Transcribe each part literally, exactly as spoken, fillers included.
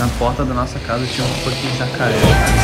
na porta da nossa casa tinha um fucking jacaré.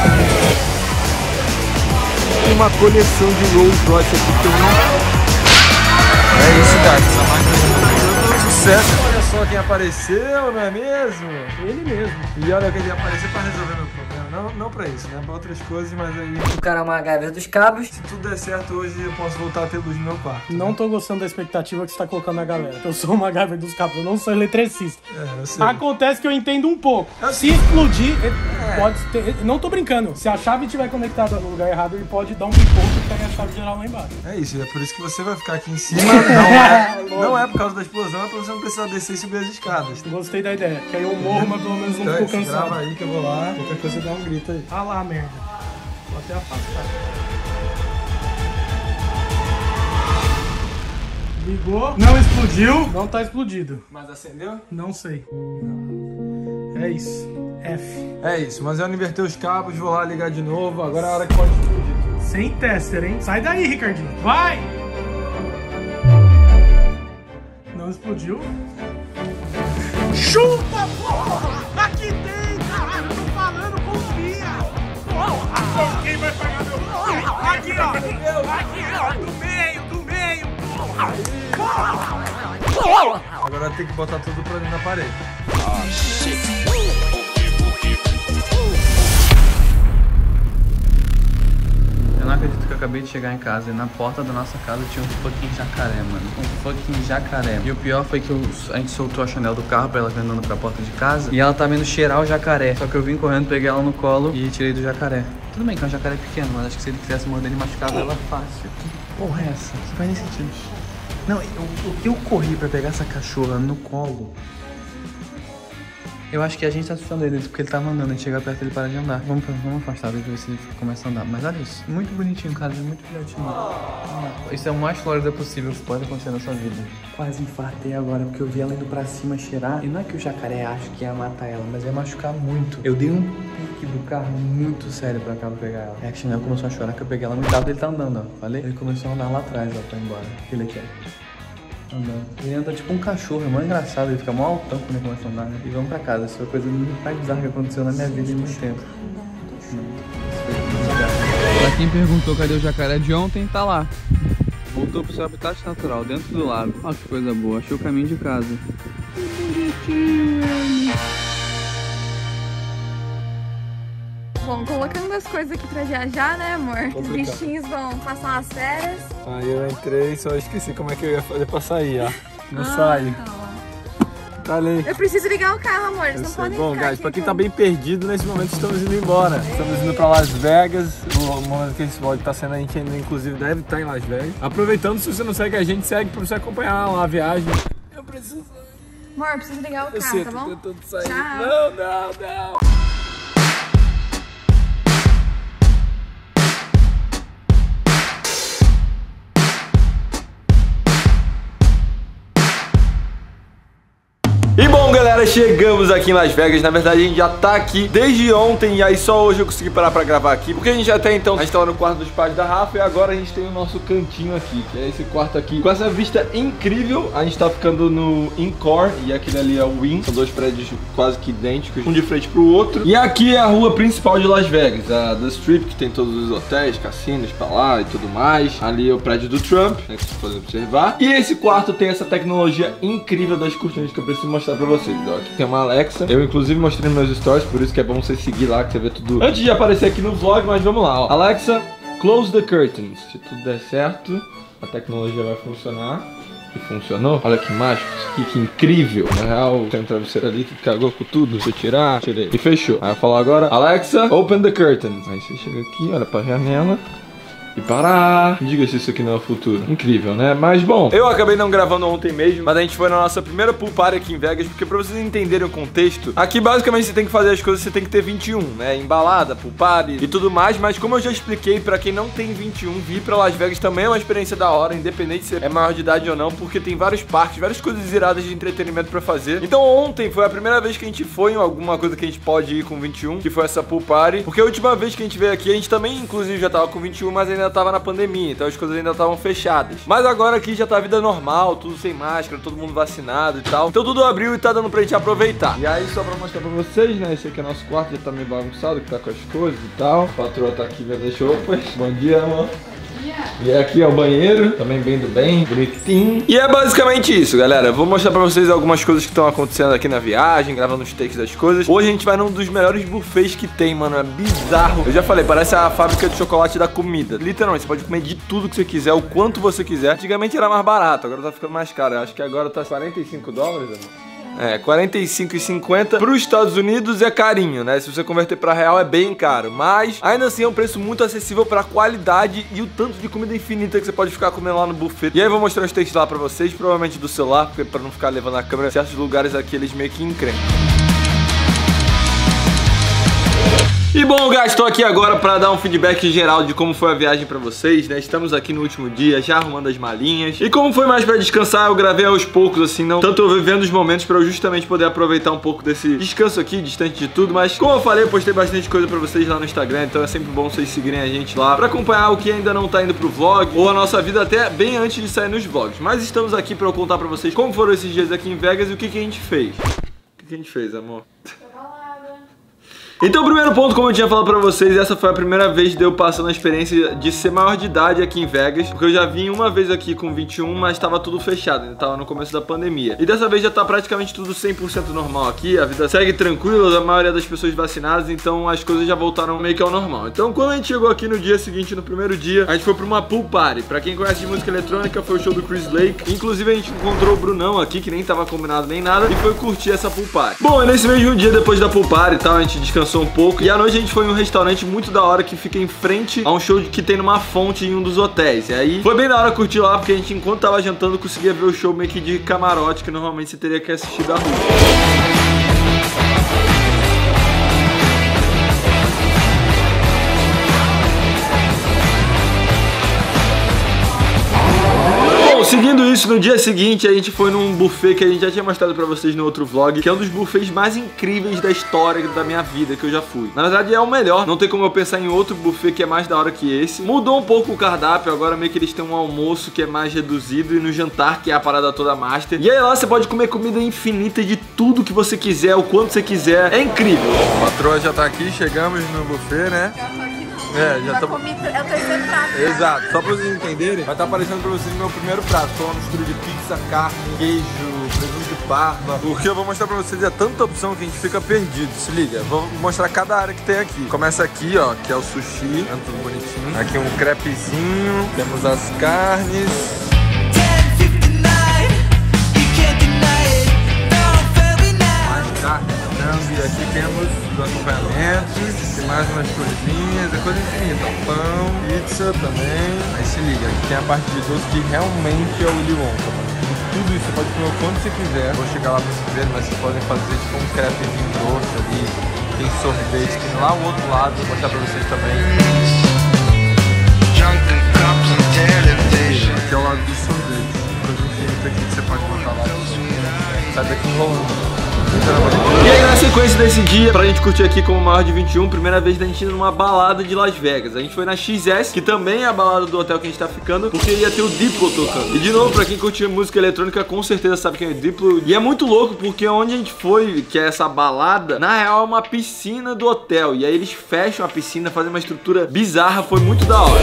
Tem uma coleção de Rolls Royce aqui que eu não... É isso, cara, essa máquina é um sucesso. Olha só quem apareceu, não é mesmo? Ele mesmo. E olha que ele apareceu pra resolver meu problema. Não, não pra isso, né? Pra outras coisas, mas aí... O cara é uma MacGyver dos cabos. Se tudo der certo hoje, eu posso voltar a ter luz no meu quarto. Não tô gostando da expectativa que você tá colocando na galera. Eu sou uma MacGyver dos cabos, eu não sou eletricista. É, eu sei. Acontece que eu entendo um pouco. Eu Se explodir, ele pode ter... Não tô brincando. Se a chave estiver conectada no lugar errado, ele pode dar um pipoco e pegar a chave geral lá embaixo. É isso, é por isso que você vai ficar aqui em cima. Não é, não é por causa da explosão, é pra você não precisar descer e subir as escadas. Gostei da ideia. Que aí eu morro, mas pelo menos não Então, fico cansado. grava aí que eu vou lá. Qualquer coisa você dá um grito aí. Ah lá, merda. Vou até afastar. Ligou. Não explodiu. Não tá explodido. Mas acendeu? Não sei. É isso. F. É isso, mas eu não inverter os cabos, vou lá ligar de novo. Agora é a hora que pode explodir. Sem tester, hein? Sai daí, Ricardinho. Vai! Não explodiu. Chupa, porra! Aqui tem, caralho! Eu tô falando, confia! Porra! Quem vai pagar meu... Aqui, ó! Aqui, ó! Do meio, do meio! Porra! Agora tem que botar tudo pra dentro da parede. Eu não acredito que eu acabei de chegar em casa e na porta da nossa casa tinha um fucking jacaré, mano. Um fucking jacaré. E o pior foi que eu, a gente soltou a Chanel do carro pra ela vir andando pra porta de casa e ela tá vindo cheirar o jacaré. Só que eu vim correndo, peguei ela no colo e tirei do jacaré. Tudo bem que é um jacaré pequeno, mas acho que se ele quisesse morder, ele machucava ela fácil. Que porra é essa? Isso não faz nem sentido. Não, eu, o que eu corri pra pegar essa cachorra no colo... Eu acho que a gente tá assustando ele, porque ele tava andando, a gente chega perto ele para de andar. Vamos, vamos afastar dele, ver se ele começa a andar. Mas olha isso, muito bonitinho, cara, muito filhotinho. Isso é o mais Flórida possível que pode acontecer na sua vida. Quase infartei agora, porque eu vi ela indo pra cima cheirar. E não é que o jacaré acha que ia matar ela, mas ia machucar muito. Eu dei um pique do carro muito sério pra cá pra pegar ela. É que a Chanel começou a chorar, que eu peguei ela muito rápido, ele tá andando, ó. Falei? Ele começou a andar lá atrás, ó, pra ir embora. Ele aqui, ó. Andando. Ele anda tipo um cachorro, é mó engraçado, ele fica mó altão quando ele começa a andar, né? E vamos pra casa, isso foi a coisa mais bizarra que aconteceu na minha vida em muito tempo. Pra quem perguntou cadê o jacaré de ontem, tá lá. Voltou pro seu habitat natural, dentro do lago. Olha que coisa boa, achou o caminho de casa. Que bonitinho. Bom, colocando as coisas aqui pra viajar, né, amor? Os bichinhos vão passar umas férias. Aí eu entrei, só esqueci como é que eu ia fazer pra sair, ó. Não Ah, sai. calma. Tá ali. Eu preciso ligar o carro, amor. Eles Eu não sei. podem Bom, ficar guys, aqui pra quem com- tá bem perdido, nesse momento estamos indo embora. Estamos indo pra Las Vegas. O momento que esse vlog tá sendo, a gente ainda, inclusive, deve estar em Las Vegas. Aproveitando, se você não segue a gente, segue pra você acompanhar lá a viagem. Eu preciso... Amor, eu preciso ligar o Eu carro, sei, tá tô bom? tentando sair. Tchau. Não, não, não. E bom, galera, chegamos aqui em Las Vegas. Na verdade, a gente já tá aqui desde ontem. E aí só hoje eu consegui parar pra gravar aqui, porque a gente até então, a gente tava no quarto dos pais da Rafa. E agora a gente tem o nosso cantinho aqui, que é esse quarto aqui, com essa vista incrível. A gente tá ficando no Encore, e aquele ali é o Wynn. São dois prédios quase que idênticos, um de frente pro outro. E aqui é a rua principal de Las Vegas, a The Strip, que tem todos os hotéis, cassinos pra lá e tudo mais. Ali é o prédio do Trump, né, que vocês podem observar. E esse quarto tem essa tecnologia incrível das cortinas que eu preciso mostrar pra vocês. Ó, aqui tem uma Alexa. Eu inclusive mostrei nos meus stories, por isso que é bom você seguir lá, que você vê tudo antes de aparecer aqui no vlog. Mas vamos lá, ó. Alexa, close the curtains. Se tudo der certo, a tecnologia vai funcionar. E funcionou. Olha que mágico, isso aqui, que incrível. Na real, tem um travesseiro ali que cagou com tudo. Se eu tirar, tirei. E fechou. Aí eu falo agora, Alexa, open the curtains. Aí você chega aqui, olha pra janela e parar. Diga se isso aqui não é o futuro. Incrível, né? Mas bom, eu acabei não gravando ontem mesmo, mas a gente foi na nossa primeira pool party aqui em Vegas, porque pra vocês entenderem o contexto, aqui basicamente você tem que fazer as coisas, você tem que ter vinte e um, né? Embalada, pool party e tudo mais. Mas como eu já expliquei, pra quem não tem vinte e um, vir pra Las Vegas também é uma experiência da hora, independente se é maior de idade ou não, porque tem vários parques, várias coisas iradas de entretenimento pra fazer. Então ontem foi a primeira vez que a gente foi em alguma coisa que a gente pode ir com vinte e um, que foi essa pool party, porque a última vez que a gente veio aqui, a gente também inclusive já tava com vinte e um, mas ainda ainda tava na pandemia, então as coisas ainda estavam fechadas. Mas agora aqui já tá a vida normal, tudo sem máscara, todo mundo vacinado e tal. Então tudo abriu e tá dando pra gente aproveitar. E aí, só pra mostrar pra vocês, né? Esse aqui é nosso quarto, já tá meio bagunçado, que tá com as coisas e tal. A patroa tá aqui vendo as roupas. Bom dia, amor. E aqui é o banheiro, também bem do bem, bonitinho. E é basicamente isso, galera. Eu vou mostrar pra vocês algumas coisas que estão acontecendo aqui na viagem, gravando os takes das coisas. Hoje a gente vai num dos melhores buffets que tem, mano. É bizarro. Eu já falei, parece a fábrica de chocolate da comida. Literalmente, você pode comer de tudo que você quiser, o quanto você quiser. Antigamente era mais barato, agora tá ficando mais caro. Eu acho que agora tá quarenta e cinco dólares, amor. É, quarenta e cinco e cinquenta para os Estados Unidos é carinho, né? Se você converter para real é bem caro, mas ainda assim é um preço muito acessível para a qualidade e o tanto de comida infinita que você pode ficar comendo lá no buffet. E aí eu vou mostrar os takes lá para vocês, provavelmente do celular, porque para não ficar levando a câmera em certos lugares aqui eles meio que encrencam. E bom, guys, estou aqui agora para dar um feedback geral de como foi a viagem para vocês, né? Estamos aqui no último dia, já arrumando as malinhas. E como foi mais para descansar, eu gravei aos poucos, assim, não tanto eu vivendo os momentos para eu justamente poder aproveitar um pouco desse descanso aqui, distante de tudo. Mas como eu falei, eu postei bastante coisa para vocês lá no Instagram, então é sempre bom vocês seguirem a gente lá para acompanhar o que ainda não tá indo pro vlog, ou a nossa vida até bem antes de sair nos vlogs. Mas estamos aqui para eu contar para vocês como foram esses dias aqui em Vegas e o que, que a gente fez. O que, que a gente fez, amor? Então o primeiro ponto, como eu tinha falado pra vocês, essa foi a primeira vez de eu passando a experiência de ser maior de idade aqui em Vegas, porque eu já vim uma vez aqui com vinte e um, mas tava tudo fechado, ainda tava no começo da pandemia. E dessa vez já tá praticamente tudo cem por cento normal aqui, a vida segue tranquila, a maioria das pessoas vacinadas, então as coisas já voltaram meio que ao normal. Então quando a gente chegou aqui no dia seguinte, no primeiro dia, a gente foi pra uma pool party. Pra quem conhece de música eletrônica, foi o show do Chris Lake. Inclusive a gente encontrou o Brunão aqui, que nem tava combinado nem nada, e foi curtir essa pool party. Bom, e nesse mesmo dia, depois da pool party e tal, a gente descansou um pouco. E à noite a gente foi em um restaurante muito da hora que fica em frente a um show que tem numa fonte em um dos hotéis. E aí foi bem da hora curtir lá, porque a gente, enquanto tava jantando, conseguia ver o show meio que de camarote, que normalmente você teria que assistir da rua. Seguindo isso, no dia seguinte a gente foi num buffet que a gente já tinha mostrado pra vocês no outro vlog, que é um dos buffets mais incríveis da história da minha vida que eu já fui. Na verdade é o melhor, não tem como eu pensar em outro buffet que é mais da hora que esse. Mudou um pouco o cardápio, agora meio que eles têm um almoço que é mais reduzido e no jantar que é a parada toda master. E aí lá você pode comer comida infinita de tudo que você quiser, o quanto você quiser, é incrível. A patroa já tá aqui, chegamos no buffet, né? Já tô aqui não. É, já já tô... comi, é o terceiro prato. Já. Exato, só pra vocês entenderem, vai estar aparecendo pra vocês o meu primeiro prato. Tô uma mistura de pizza, carne, queijo, presunto de parma. Porque eu vou mostrar pra vocês, é tanta opção que a gente fica perdido. Se liga, vou mostrar cada área que tem aqui. Começa aqui, ó, que é o sushi, é tudo bonitinho. Aqui um crepezinho, temos as carnes. Mais carne. E aqui temos os acompanhamentos, tem mais umas coisinhas, é coisa infinita, pão, pizza também. Aí se liga, aqui tem a parte de doce que realmente é o Willy Wonka, mano. Tudo isso você pode comer o quanto você quiser. Vou chegar lá pra vocês verem, mas vocês podem fazer tipo um crepezinho doce ali. Tem sorvete, tem lá o outro lado, vou mostrar pra vocês também. Aqui é o lado do sorvete, coisa infinita aqui que você pode botar lá. Sai daqui enrolando. E aí na sequência desse dia, pra gente curtir aqui como maior de vinte e um, primeira vez da gente ir numa balada de Las Vegas. A gente foi na X S, que também é a balada do hotel que a gente tá ficando, porque ia ter o Diplo tocando. E de novo, pra quem curtiu música eletrônica, com certeza sabe quem é o Diplo. E é muito louco, porque onde a gente foi, que é essa balada, na real é uma piscina do hotel. E aí eles fecham a piscina, fazem uma estrutura bizarra, foi muito da hora.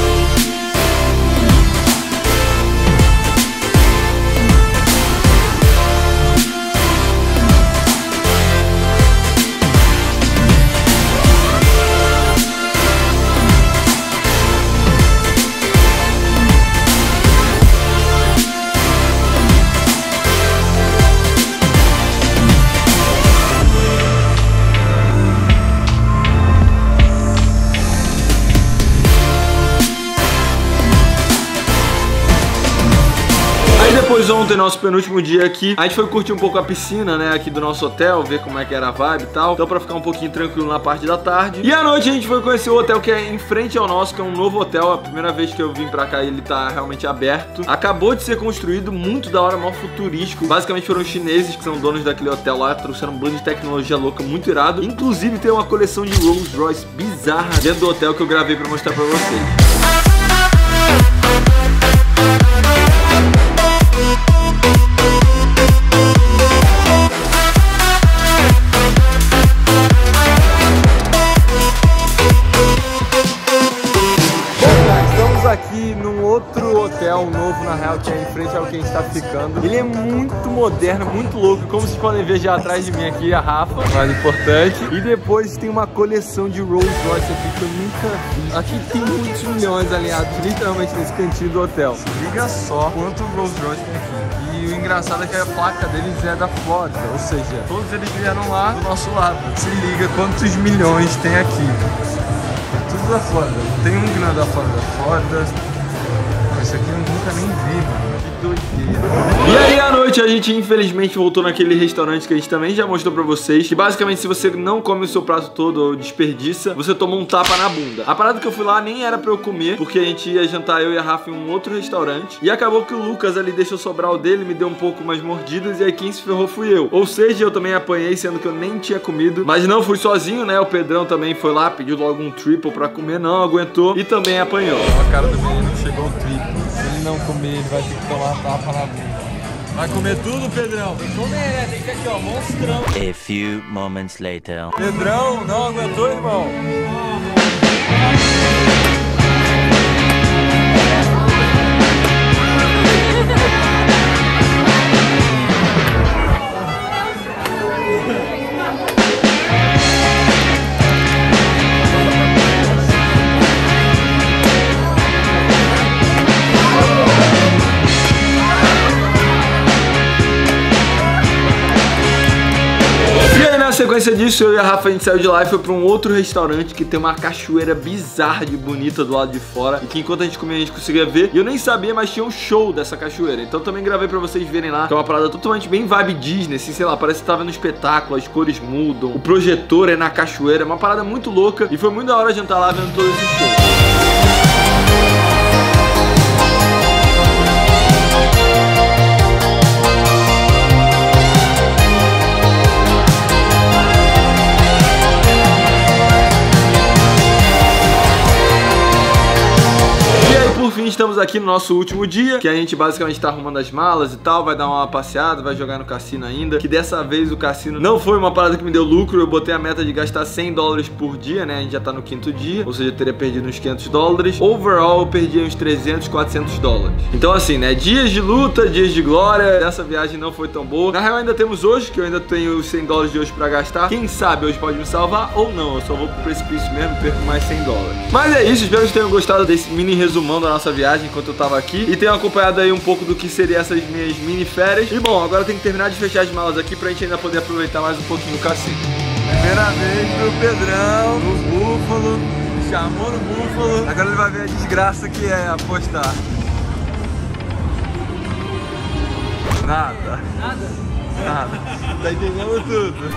Depois ontem, nosso penúltimo dia aqui, a gente foi curtir um pouco a piscina, né, aqui do nosso hotel, ver como é que era a vibe e tal. Então pra ficar um pouquinho tranquilo na parte da tarde. E à noite a gente foi conhecer o hotel que é em frente ao nosso, que é um novo hotel. A primeira vez que eu vim pra cá ele tá realmente aberto. Acabou de ser construído, muito da hora, mó futurístico. Basicamente foram os chineses que são donos daquele hotel lá, trouxeram um bando de tecnologia louca, muito irado. Inclusive tem uma coleção de Rolls Royce bizarra dentro do hotel que eu gravei pra mostrar pra vocês. na real, que é em frente ao que a gente tá ficando. Ele é muito moderno, muito louco. Como vocês podem ver já atrás de mim aqui, a Rafa, mais importante. E depois tem uma coleção de Rolls Royce aqui que eu nunca vi. Aqui tem muitos milhões alinhados literalmente nesse cantinho do hotel. Liga só quanto Rolls Royce tem aqui. E o engraçado é que a placa deles é da Flórida, ou seja, todos eles vieram lá do nosso lado. Se liga quantos milhões tem aqui. Tudo da Flórida. Tem um que não é da Flórida. Flórida. Esse aqui eu nunca nem vi, mano. Que doideira. E aí à noite a gente infelizmente voltou naquele restaurante que a gente também já mostrou pra vocês. Que basicamente se você não come o seu prato todo ou desperdiça, você toma um tapa na bunda. A parada que eu fui lá nem era pra eu comer, porque a gente ia jantar eu e a Rafa em um outro restaurante. E acabou que o Lucas ali deixou sobrar o dele, me deu um pouco mais mordidas. E aí quem se ferrou fui eu. Ou seja, eu também apanhei, sendo que eu nem tinha comido. Mas não fui sozinho, né? O Pedrão também foi lá, pediu logo um triple pra comer, não aguentou e também apanhou. A cara do menino chegou ao triple. Se ele não comer, ele vai ter que tomar tapa na bunda. Vai comer tudo, Pedrão? Tem que comer, né? Tem que ser aqui, ó, monstrão. A few moments later. Pedrão, não aguentou, irmão? Na sequência disso, eu e a Rafa, a gente saiu de lá e foi pra um outro restaurante que tem uma cachoeira bizarra de bonita do lado de fora. E que enquanto a gente comia, a gente conseguia ver. E eu nem sabia, mas tinha um show dessa cachoeira. Então também gravei pra vocês verem lá. Que é uma parada totalmente bem vibe Disney, assim, sei lá, parece que tava no espetáculo, as cores mudam, o projetor é na cachoeira. É uma parada muito louca. E foi muito da hora jantar lá vendo todo esse show. Por fim, estamos aqui no nosso último dia, que a gente basicamente tá arrumando as malas e tal, vai dar uma passeada, vai jogar no cassino ainda, que dessa vez o cassino não foi uma parada que me deu lucro, eu botei a meta de gastar cem dólares por dia, né, a gente já tá no quinto dia, ou seja, eu teria perdido uns quinhentos dólares, overall eu perdi uns trezentos, quatrocentos dólares. Então assim, né, dias de luta, dias de glória, dessa viagem não foi tão boa. Na real ainda temos hoje, que eu ainda tenho os cem dólares de hoje pra gastar, quem sabe hoje pode me salvar ou não, eu só vou pro precipício mesmo e perco mais cem dólares. Mas é isso, espero que vocês tenham gostado desse mini resumão da nossa viagem enquanto eu tava aqui e tenho acompanhado aí um pouco do que seria essas minhas mini férias. E bom, agora tem que terminar de fechar as malas aqui pra gente ainda poder aproveitar mais um pouquinho do cassino. Primeira vez pro Pedrão, no Búfalo, chamou no Búfalo. Agora ele vai ver a desgraça que é apostar. Nada. Nada? Nada. Tá entendendo tudo.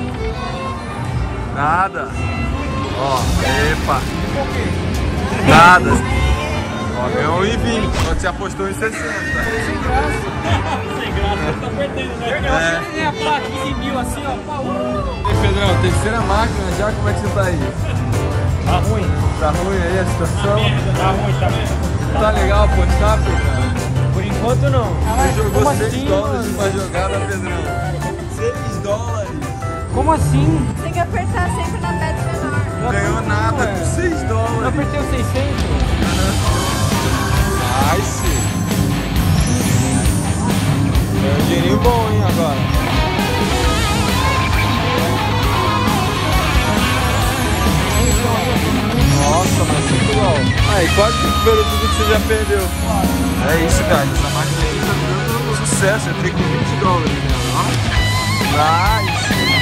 Nada. Ó, epa. Nada. Ó, ganhou um e vinte, só que você apostou em sessenta. Sem graça. Sem graça, tá perdendo, né? É. É a placa quinze mil assim, ó. Uh. E Pedrão, terceira máquina já, como é que você tá aí? Tá ruim. Tá ruim aí a situação? Tá ruim, tá ruim. Tá legal apostar, Pedrão? Por enquanto não. Você jogou seis dólares numa jogada, Pedrão. seis dólares. Como assim? Tem que apertar sempre na pedra menor. Não ganhou nada com seis dólares. Eu apertei o seiscentos. Nice. É um dinheirinho bom, hein, agora. Nossa, mas muito bom. Aí, quase recuperou tudo que você já perdeu. É isso, cara. Essa máquina aqui tá dando um sucesso. Eu entrei com vinte dólares, né? Nice.